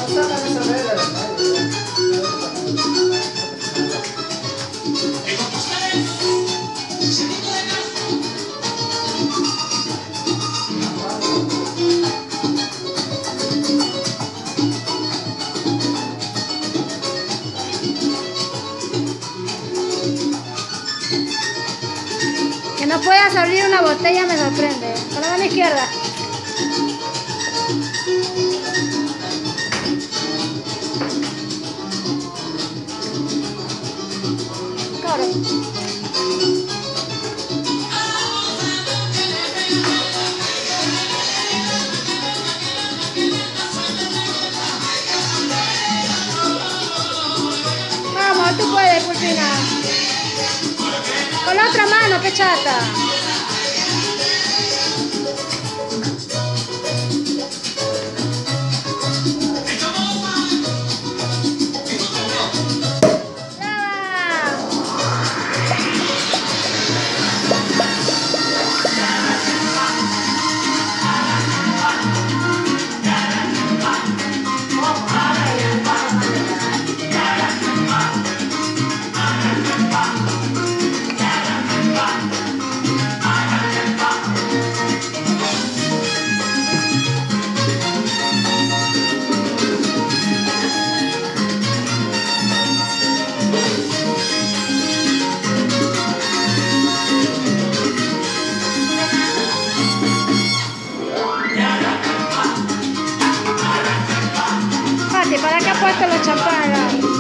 Que no puedas abrir una botella me sorprende. Con la mano izquierda. Claro. Vamos, tú puedes, Pulpina. Con la otra mano, qué chata. ¿Para qué ha puesto los champán?